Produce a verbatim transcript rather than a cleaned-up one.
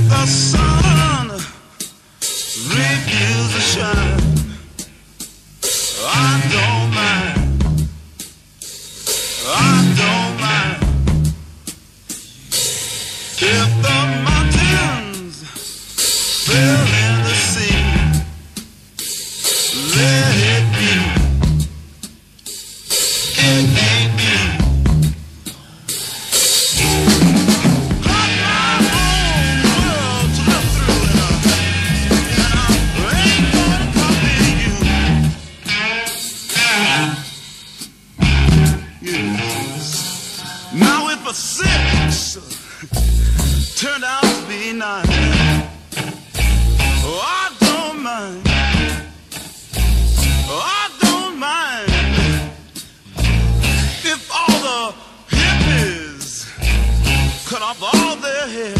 the sun refuses to shine, I don't mind, I don't mind. If the mountains fill in the sea, let it be, it ain't me. Now if a six turned out to be nine, oh, I don't mind, oh, I don't mind. If all the hippies cut off all their hair,